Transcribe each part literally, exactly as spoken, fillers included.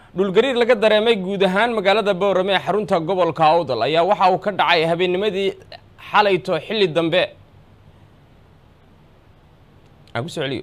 dhulgariir laga dareemay guud ahaan magaalada Boorame ee xarunta gobolka Awdal ayaa waxa uu ka dhacay habeennimadii xalayto xilli dambe aan ku soo celiyo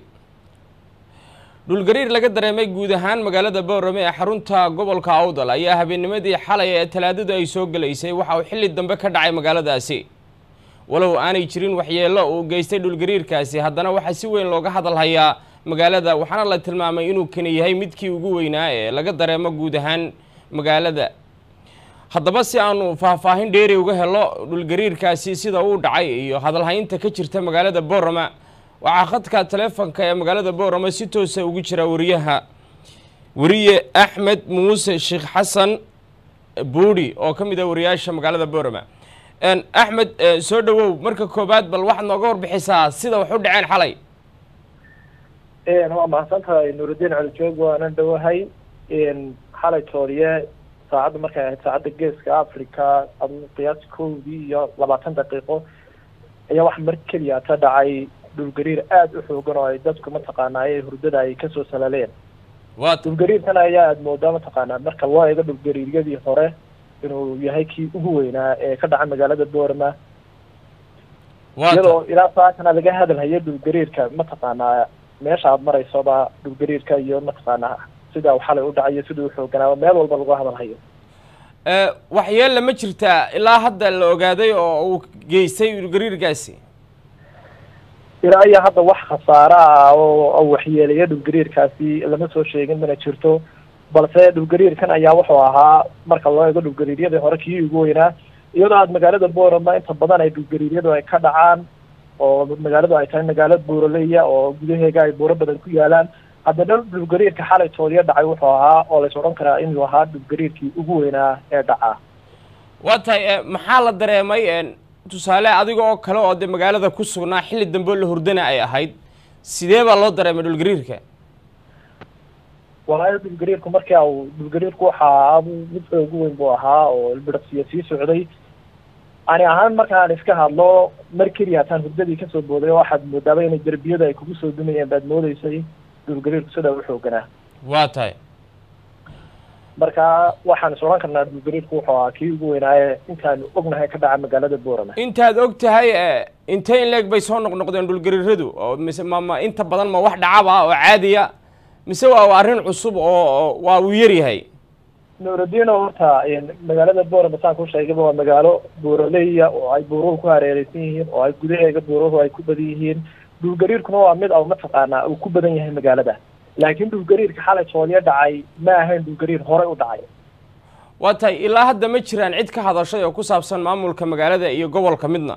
dhulgariir laga dareemay guud ahaan magaalada Boorame ee xarunta gobolka Awdal ayaa habeennimadii xalay ee talaadada ay soo galeysay waxa uu xilli dambe ka dhacay magaaladaasi walow aanay jirin waxyeello uu geystay dhulgariirkaasi haddana waxa si weyn looga hadal hayaa magaalada waxaana la tilmaamay inuu kan yahay midkii ugu weynaa ee laga dareemo guud ahaan magaalada haddaba si aanu faahfaahin dheeri uga helo dhulgariirkaasi sida uu dhacay iyo hadal haynta ka jirta magaalada Boorame waxaa khadka taleefanka ee magaalada Boorame si toos ah ugu jira wariyaha wariye Axmed Muuse Sheekh Xasan Buuri oo ka mid ah wariyaasha magaalada Boorame en Axmed soo dhawow marka koobaad bal waxaad nooga warbixisaa sida wax u dhaceen xalay een waa mahadsantahay Nuruddin Cali Joog waana dhawahay een xalay tooriye saacada markay ahayd saacada geeska Afrika qiyaas koodii iyo labaatan daqiiqo ayaa wax mar kaliya ka dhacay dhulgariir aad u xoogan oo ay dadku mataqaanaa hurdada ay ka soo salaleen waa dhulgariirkan ayaa aad moodaa mataqaanaa marka loo eego dhulgariiryadii hore inuu yahay kii ugu weynaa ee ka dhacay magaalada Boorame iyadoo ilaa saacana laga hadal hayay dhulgariirka mataqaanaa meesha aad marayso ba dhulgariirka iyo mataqaanaa sida uu xalay u dhacay sida uu xooganaa meel walba lagu hadal hayo ee waxyeello ma jirta ilaa hadda la ogaaday oo uu geystay dhulgariirkaasi ilaa iyo hadda wax khasaare ah oo waxyeelaya dhulgariirkaasi lama soo sheegin mana jirto balse dhulgariirkan ayaa wuxuu ahaa marka loo eego dhulgariiryadii hore kii ugu weynaa iyadoo aad magaalada Boorame inta badan ay dhulgariiryadu ay ka dhacaan oo magaaladu ay tahay magaalo buuraleeya oo gudaheega ay buuro badan ku yaalaan haddana dhulgariirka xalay tooliya dhacay wuxuu ahaa oo la soo karaa inuu ahaa dhulgariirkii ugu weynaa ee dhaca waa tahay maxaa la dareemay tusaale adiga oo kale oo de magaalada ku sugnaa xilli dambe la hurdana ay ahayd sidee baa loo dareemay dhulgariirka walaal dhulgariirku markii uu dhulgariirku waxa mid ugu weyn buu ahaa oo ilbiraqsiya sii socday ani ahaan markaan iska hadlo markii yaataan hurdadii ka soo booday waxaad moodaa inay darbiyada ay kugu soo dumayeen baad moodaysay dhulgariirku sida uu xooganaa waa tahay marka waxaan soo oran karnaa dhulgariirku wuxuu ahaa kii ugu weynaa intaan ognahay ka dhaca magaalada Boorame intaad og tahay intee in leeg bay soo noqnoqdeen dhulgariiradu oo mise ma inta badan ma wax dhacaba oo caadiya mise waa arrin cusub oo waa uu yar yahay Nuruddin horta magaalada Boorame saan ku sheegay waa magaalo buuraleeya oo ay buuruhu ku hareeraysan yihiin oo ay gudaheega buuruhu ay ku badan yihiin dhulgariirkuna waa mid oo mataqaanaa uu ku badan yahay magaalada laakiin dhulgariirka xalay tooliya dhacay ma ahayn dhulgariir hore u dhacay waa tahay ilaa hadda ma jiraan cid ka hadashay oo ku saabsan maamulka magaalada iyo gobolka midna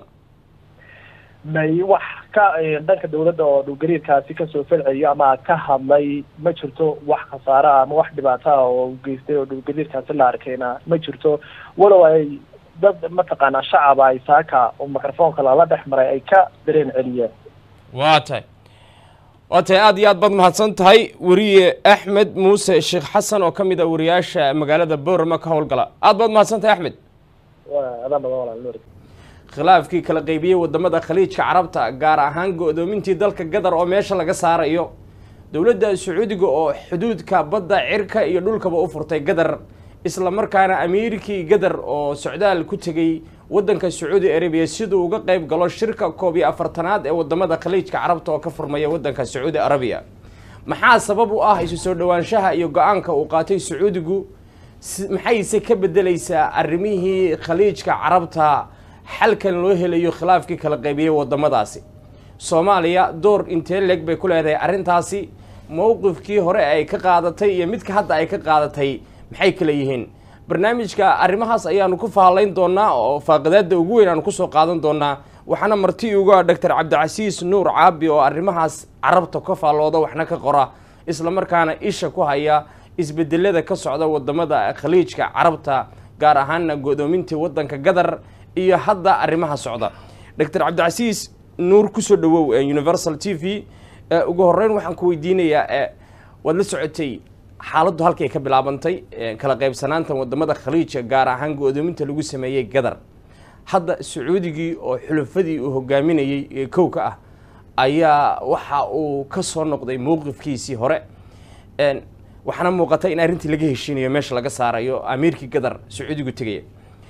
may wax ka dhanka dawladda oo dhulgariirkaasi ka soo falceliyo ama ka hadlay ma jirto wax khasaare ah ama wax dhibaato ah oo u geystay oo dhulgariirkaasi la arkayna ma jirto walow ay dad mataqaanaa shacab ay saaka oo mikrofoonka lala dhex maray ay ka dareen celiyeen waa tahay waa tahay aad iyo aad baad mahadsan tahay wariye Axmed Muuse Sheekh Xasan oo ka mid ah wariyaasha magaalada Boorame ka howlgala aad baad mahadsan tahay Axmed waa adan walaal Nuruddin khilaafkii kala qaybiyay wadamada khaliijka carabta gaar ahaan go'doomintii dalka Qatar oo meesha laga saarayo dawladda Sacuudiga oo xuduudka badda cirka iyo dhulkaba u furtay Qatar isla markaana Ameerikii Qatar oo socdaal ku tagay waddanka Sacuudi Arabia sidoo uga qayb galo shirka koob iyo afartanaad ee wadamada khaliijka carabta oo ka furmaya waddanka Sacuudi Arabia maxaa sabab u ah isu soo dhawaanshaha iyo go'aanka uu qaatay Sacuudigu maxayse ka bedelaysaa arrimihii khaliijka carabta xalkan loo helayo khilaafkii kala qaybiyay wadamadaasi Soomaaliya door intee leeg bay ku leedahay arrintaasi mowqifkii hore ay ka qaadatay iyo midka hadda ay ka qaadatay maxay kala yihiin barnaamijka arrimahaas ayaanu ku faahleyn doonaa oo faaqadaada ugu weyn aan ku soo qaadan doonaa waxaana marti ugu ah Doctor Cabdicasiis Nuur Caabi oo arrimahaas carabta ka faallooda waxna ka qora isla markaana isha ku haya isbedelada ka socda wadamada khaliijka carabta gaar ahaan go'doomintii waddanka Qatar iyo hadda arrimaha socda Doctor Cabdicasiis Nuur ku soo dhawow Universal T V ugu horeyn waxaan ku weydiinayaa wad la socotay xaaladdu halkay ka bilaabantay kala qaybsanaanta wadamada khaliijka gaar ahaan go'doominta lagu sameeyay Qatar hadda Sacuudigii oo xulufadii uu hogaaminayay ee kowka ah ayaa waxa uu ka soo noqday mowqifkiisii hore waxaana muuqata in arrintii laga heshiinayo meesha laga saarayo amiirkii gadar sacuudigu tegaya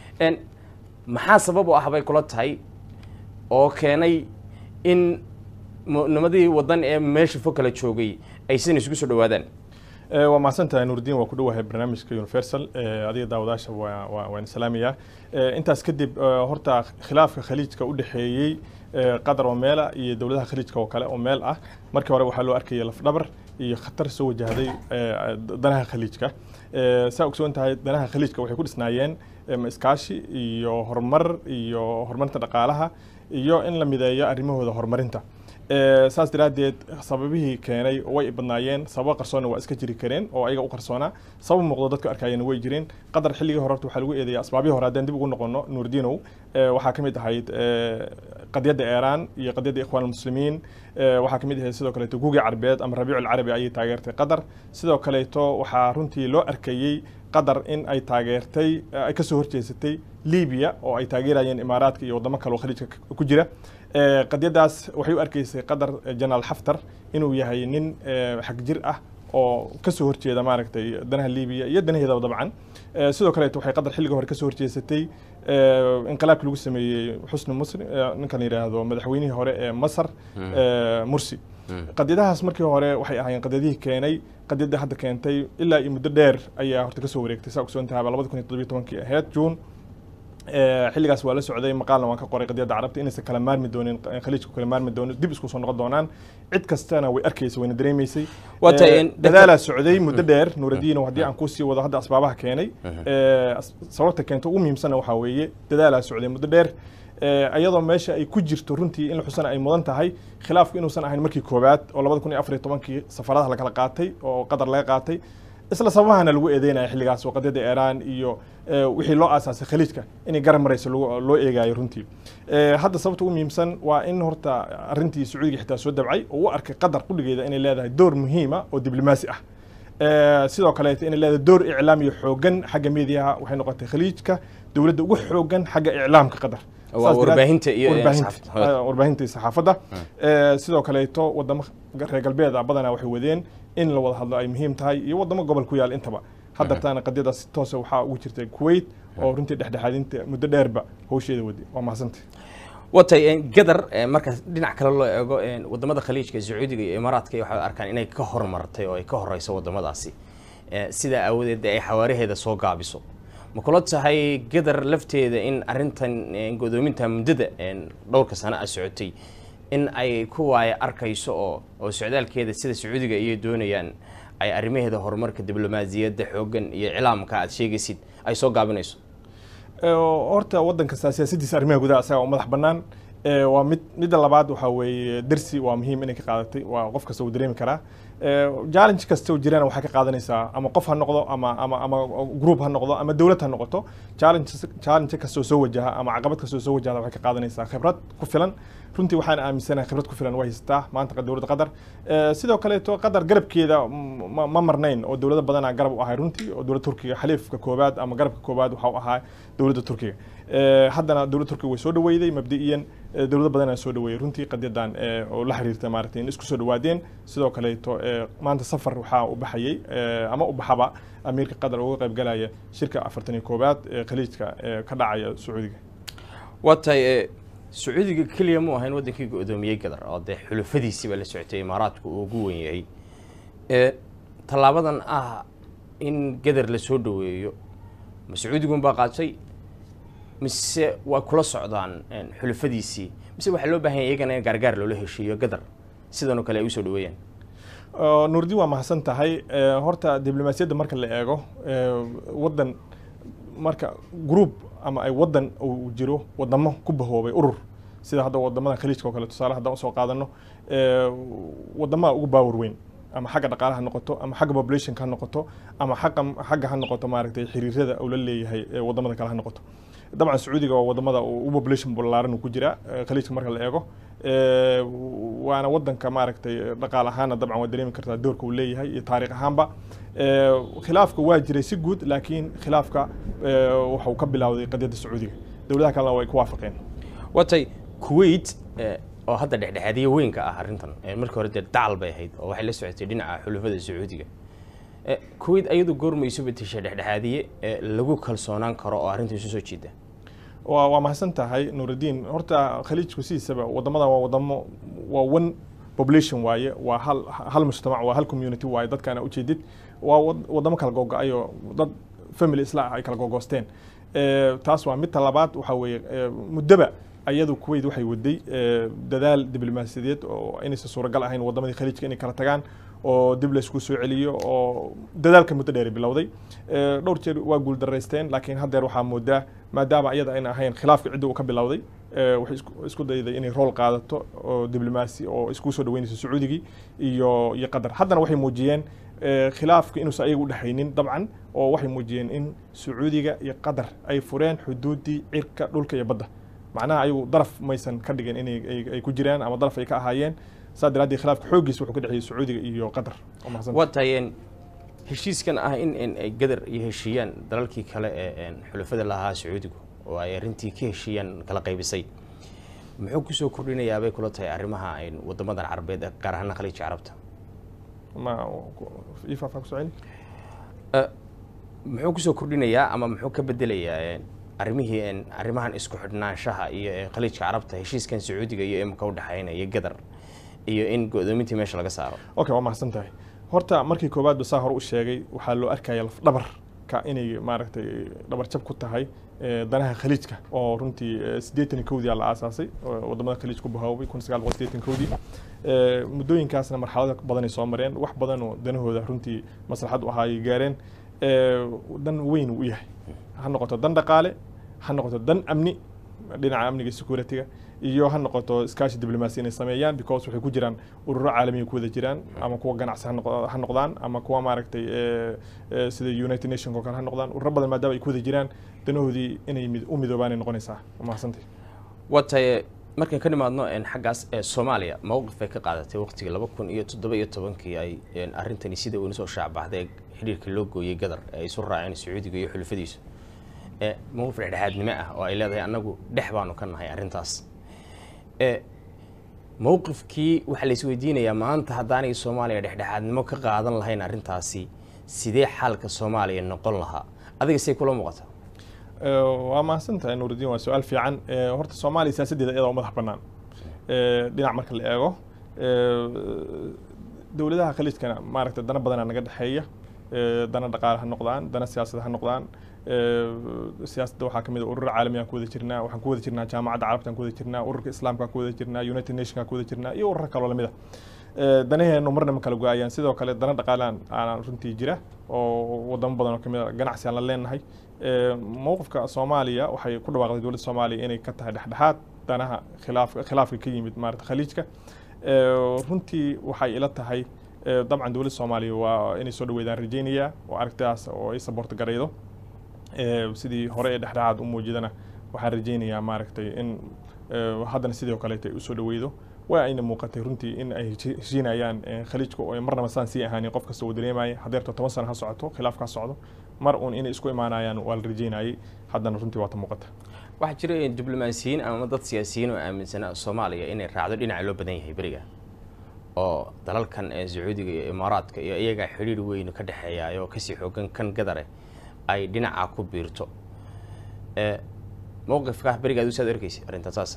maxaa sabab u ah bay kula tahay oo keenay in nimadii wadan ee meesha fog kala joogay aysan isugu soo dhawaadaan waa mahadsantahay nuurdiin waa ku dhawahay barnaamijka universal adiga daawadaasha waa waan salaamayaa intaas kadib horta khilaafka khaliijka u dhaxeeyay qatar oo meel ah iyo dawladaha khaliijka oo kale oo meel ah markii hore waxaa loo arkayay laf dhabar iyo khatar soo wajahday danaha khaliijka saa ogsoon tahay danaha khaliijka waxay ku dhisnaayeen iskaashi iyo horumar iyo horumarinta dhaqaalaha iyo in la mideeyo arrimahooda horumarinta saas daraadeed sababihii keenay way badnaayeen sabab qarsoona waa iska jiri kareen oo ayaga u qarsoona sabab muuqdo dadka arkayeen way jireen qadar xilligii hore waxaa lagu eedeeyay asbaabihii hore haddaan dib ugu noqono nuurdiinow waxaa ka mid ahayd qadiyadda iiraan iyo qadiyadda ikhwaan almuslimiin waxaa ka mid ahayd sidoo kaleeto guugii carbeed ama rabiicul carabi ayay taageertay qadar sidoo kaleeto waxaa runtii loo arkayey qadar in ay taageertay ay kasoo horjeesatay libiya oo ay taageerayeen imaaraadka iyo wadamo kale oo khaliijka ku jira qadiyadaas waxay u arkaysay qadar jenaraal xaftar inuu yahay nin xag jir ah oo kasoo horjeeda maaragtay danaha libiya iyo danaheedaba dabcan sidoo kaleeto waxay qadar xilliga hore kasoo horjeesatay inqilaabkii lagu sameeyey xusni musri ninkan yidhaahdo madaxweynihii hore ee masar mursi qadiyadahaas markii hore waxay ahaayeen qadiyadihii keenay qadiyadda hadda keentay ilaa iyo muddo dheer ayaa horta kasoo wareegtay saa ogsoon tahay labada kun iyo toddobiyo tobankii ahayd juun xilligaas waa la socday maqaalna waan ka qoray qadiyadda carabta inaysan kala maarmi doonin khaliijku kala maarmi doonin dib isku soo noqon doonaan cid kastana way arkaysay wayna dareemaysay dadaalaa socday muddo dheer nuuradiino haddii aan kusii wado hadda asbaabaha keenay sababta keento ugu muhiimsana waxaa weeye dadaalaa socday muddo dheer ayadoo meesha ay ku jirto runtii in la xusana ay mudan tahay khilaafku inuusan ahayn markii koowaad oo labada kun iyo afar iyo tobankii safaradaha lakala qaatay oo qadar laga qaatay isla sababahana lagu eedeynaya xilligaas oo qadiyadda iiraan iyo wixii loo aasaasay khaliijka inay garab marayso loo eegayo runtii hadda sababta ugu muhiimsan waa in horta arrintii sacuudiga xitaa soo dabcay oo u arkay qadar qudhigeeda inay leedahay door muhiima oo diblomaasi ah sidoo kaleeto inay leedahay door iclaam iyo xoogan xagga meediyaha waxay noqotay khaliijka dowladda ugu xoogan xagga iclaamka qadar warbaahinta iyo warbaahinta saxaafadda sidoo kaleeto wadamo reer galbeed ah badanaa waxay wadeen in la wada hadlo ay muhiim tahay iyo wadamo gobol ku yaal intaba haddartaana qadiyadaas si toose waxaa ugu jirtay kuwait oo runtii dhexdhexaadinta muddo dheerba hawsheeda waday waa mahadsantahay watay gadar marka dhinac kale loo eego wadamada khaliijka sacuudiga iyo imaaraadka waxay arkaan inay ka hormartay oo ay ka horeyso wadamadaasi sidaa aawadeed ay xawaaraheeda soo gaabiso ma kula tahay gadar lafteeda in arrintan godoominta muddada dhowrka sano ah socotay in ay ku waaya arkayso oo oo socdaalkeeda sida sacuudiga iyo doonayaan ay arrimaheeda horumarka diblomaasiyadda xooggan iyo iclaamka aad sheegaysid ay soo gaabinayso horta waddan kasta siyaasaddiisa arrimaha gudaha asaga oo madax bannaan waa mid midda labaad waxaa weeye dersi waa muhiim inay ka qaadatay waa qof kasta uu dareemi karaa challenge kasta oo jirana waxay ka qaadanaysaa ama qof ha noqdo ama ama ama group ha noqdo ama dawlad ha noqoto challenge challenge kasta oo soo wajaha ama caqabad kasta oo soo wajahda waxay ka qaadanaysaa khibrad ku filan runtii waxaan aaminsanahay khibrad ku filan way haystaa maanta dowladda qatar sidoo kaleeto qatar garabkeeda ma marnayn oo dowlado badanaa garab u ahay runtii oo dowladda turkiga xaliifka koobaad ama garabka koobaad waxa u ahaa dowladda turkiga haddana dowladda turkiga way soo dhaweyday mabdi'iyan dowlado badanaa soo dhaweeyay runtii qadiyadan oo la xiriirta maaragtay in isku soo dhawaadeen sidoo kaleeto maanta safar waxaa u baxayay ama u baxaba amiirka qatar uga qayb galaya shirka afartan iyo koobaad ee khaliijka ka dhacaya sacuudiga watay sacuudiga kaliya mu ahayn wadankii go'doomiyay gadar oo de xulufadiisiba la socotay imaaraadku uu ugu weyn yahay ee talaabadan ah in gadar la soo dhaweeyo ma sacuudigun baa qaatay mise waa kula socdaan xulufadiisii mise waxa loo baahan yahay iyagana in gargaar loola heshiiyo gadar sidan oo kale ay u soo dhaweeyaan nuurdi waa mahadsan tahay horta diblomaasiyadda marka la eego waddan marka group ama ay waddan uu jiro wadamo ku bahoobay urur sida hadda wadamada khaliijka oo kale tusaale haddaan usoo qaadano wadamaha ugu baawar weyn ama xagga dhaqaalaha ha noqoto ama xagga populationka ha noqoto ama xagga xagga ha noqoto maaragtay xiriirada uu la leeyahay wadamada kale ha noqoto dabcan sacuudiga waa wadamada ugu population ballaaran uu ku jira khaliijka marka la eego waana wadanka maaragtay dhaqaal ahaana dabcan waa dareemi kartaa doorka uu leeyahay iyo taariikh ahaanba khilaafka waa jiray si guud laakiin khilaafka waxa uu ka bilowday qadiyadda sacuudiga dowladaha kalena way ku waafaqeen watay kuwait oo hadda dhexdhexaadiye weynka ah arrintan markii hore dee dacal bay ahayd oo waxay la socotay dhinaca xulufada sacuudiga kuwait ayadu goormayso betisha dhexdhexaadiye lagu kalsoonaan karo oo arrinta isu soo jiida waa waa mahadsan tahay Nuruddin horta khaliijku siisaba wadamada waa wadamo waa one population waaye waa hal hal mujtamac waa hal community waaye dadkana u jeedid waa wadamo kala go'ayo dad family isla ay kala go'goosteen ee taas waa mid labaad waxa weeye muddaba ayadu Kuwait waxay waday dadaal diblomaasiyadeed oo inaysan suuragal ahayn wadamadii khaliijka inay kala tagaan oo dib la isku soo celiyo oo dadaalka muddo dheer bilowday dhowr jeer waa guul dareysteen laakiin hadda waxa moodaa maadaama ayada ay ahayn khilaafka cid uu ka bilowday waxay isku dayday inay rol qaadato oo diblomaasi oo isku soo dhaweynayso Sacuudiga iyo iyo Qatar haddana waxay muujiyeen khilaafka inuu ayagu dhaxaynin dabcan oo waxay muujiyeen in Sacuudiga iyo Qatar ay fureen xuduudii cirka dhulka iyo badda macnaha ayagu daraf maysan ka dhigin inay ay ku jiraan ama daraf ay ka ahaayeen saadiraadii khilaafka xoogiis wuxuu ka dhaxay Sacuudiga iyo Qatar watayeen heshiiskan ah in in ay Qatar iyo heshiiyaan dalalkii kale ee xulafada lahaa Sacuudiga oo ay arintii ka heshiiyaan kala qaybisay muxuu ku soo kordhinayaa bay kula tahay arrimaha ay wadamadan Carabeed gaar ahaan khaliijka Carabta ma ifa fa ku socon muxuu ku soo kordhinayaa ama muxuu ka bedelayaa arrimihii in arrimahan isku xidhnaanshaha iyo khaliijka Carabta heshiiskan Sacuudiga iyo imka u dhaxaynaya Qatar iyo in go'doomintii meesha laga saaro okay waa mahadsan tahay horta markii koobaad ba saa hor u sheegay waxa loo arkaya laf dhabar ka inay maaragtay dhabar jab ku tahay danaha khaliijka oo runtii siddeetan iyo kow la aasaasay wadamada khaliijku bahoobay kun sagaal boqol siddeetan iyo kow ee mudooyinkaasna marxalado badan ay soo mareen wax badan oo danahooda runtii maslaxad u ahaayay gaareen ee dan weyn u yahay ha noqoto dan dhaqaale ha noqoto dan amni dhinaca amniga security-ga iyo ha noqoto iskaashi diblomaasi inay sameeyaan because waxay ku jiraan ururo caalami ku wada jiraan ama kuwa ganacsi ha noqdaan ama kuwa maaragtay ee sida United Nations oo kale ha noqdaan ururo badan maadaama ay ku wada jiraan danahoodii inay mid u midoobaan noqonaysaa mahadsantahay watay markaan ka nimaadno in xaggaas ee Soomaaliya mowqif ay ka qaadatay waqtiga laba kun iyo toddoba iyo tobankii ay arintani sida uu soo shaacbaxday xiriirka loo gooyay Qatar ay soo raaceen Sacuudiga iyo xulafadiisa ee mowqif dhexdhexaadnimo ah oo ay leedahay anagu dhex baanu ka nahay arintaas ee mowqifkii waxa la isweydiinayaa maanta haddaanay Soomaaliya dhexdhexaadnimo ka qaadan lahayn arintaasi sidee xalka Soomaaliya noqon lahaa adiga say kula muuqata ee waa mahadsantahay Nuruddin waa su'aal fiican ee horta Soomaaliya siyaasadeeda iyadoo madax banaan ee dhinac marka la eego ee dawladaha khaliijkana maaragtay dana badan naga dhaxeeya ee dana dhaqaale ha noqdaan dana siyaasad ha noqdaan ee siyaasadda waxa kamid ah urur caalami ah ku wada jirnaa waxaan ku wada jirnaa jaamacadda carabta ku wada jirnaa ururka islaamka ku wada jirnaa United Nations ku wada jirnaa iyo urur kale oo lamid ah ee danaheenu marna ma kala go'ayaan sidoo kale dana dhaqaalaan aan runtii jira oo wadamo badan oo kamid ah ganacsi aan la leenahay ee mowqifka Soomaaliya waxay ku dhawaaqday dawladda Soomaaliya inay ka tahay dhexdhexaad danaha khilaaf khilaafka ka yimid maarta khaliijka ee runtii waxay ila tahay dabcan dawladda Soomaaliya waa inay soo dhaweeyaan rajeynaya oo aragtaas oo ay support gareydo ee sidii hore ee dhexdhexaad u muujidana waxaan rajeynayaa maaragtay in haddana sidoo kale ay u soo dhaweeydo waa ayna muuqatay runtii in ay heshiinayaan khaliijka oo marnaba saan sii ahaaneen qof kasta oo dareemay hadeerto toban sano ha socoto khilaafka socdo mar uun inay isku imaanayaan waa la rajeynayay haddana runtii waa ta muuqata waxa jira in diblomaasiyiin ama dad siyaasiyiin oo aaminsan Soomaaliya inay raacdo dhinaca loo badan yahay bariga oo dalalkan ee Sacuudiga iyo Imaaraadka iyo iyaga xiriir weyn ka dhaxeeya oo ka sii xoogan kan Qatar ay dhinaca ku biirto ee mowqifka bariga u soo arkaysi arinta taas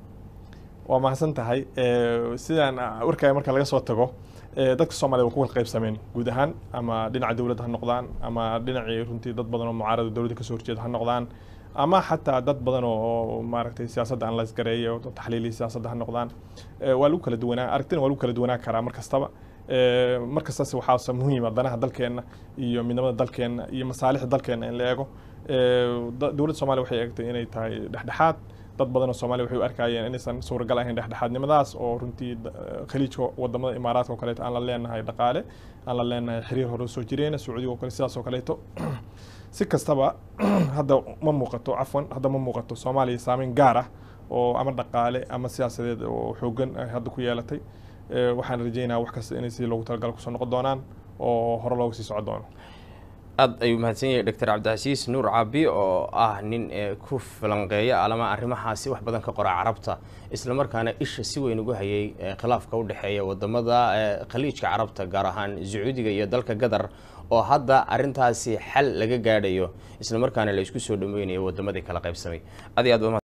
waa mahadsan tahay ee sidaan warkay marka laga soo tago ee dadka Soomaaliyeed ku qaybsameen guud ahaan ama dhinaca dawladda ha noqdaan ama dhinacii runtii dad badan oo mucaarad dawladda ka soo horjeeda ha noqdaan ama xataa dad badan oo maaragtay siyaasadda aan la isgareeyo oo taxliili siyaasadda ha noqdaan ee waa lagu kala duwanaa aragtina waa lagu kala duwanaa karaa markastaba ee markastaas waxaa muhiim ah danaha dalkeena iyo midnimada dalkeena iyo masaalixda dalkeena in la eego ee dawladda Soomaaliya waxay eegtay inay tahay dhexdhexaad dad badan oo Soomaaliya waxay u arkayeen inaysan suuragal ahayn dhexdhexaadnimadaas oo runtii khaliijka wadamada Imaaraadka oo kale aan la leenahay dhaqaale aan la leenahay xiriir hore soo jireen Sacuudiga oo kale sidaas oo kale si kastaba hadda ma muuqato afwan hadda ma muuqato Soomaaliya saameyn gaar ah oo ama dhaqaale ama siyaasadeed oo xoogan hadda ku yeelatay ee waxaan rajeynayaa wax kasta inay si loogu talagal ku soo noqon doonaan oo hore loogu sii socon doono aad ayuu mahadsan yahay Doctor Cabdicasiis Nuur Caabi oo ah nin ku falanqeeya alama arrimahaasi wax badan ka qora Carabta isla markaana isha si weyn ugu hayay khilaafka u dhaxeeya wadamada khaliijka Carabta gaar ahaan Sacuudiga iyo dalka Qatar oo hadda arrintaasi xal laga gaadhayo isla markaana la isku soo dhaweynayo wadamadii kala qaybsamay. Aad iyo aad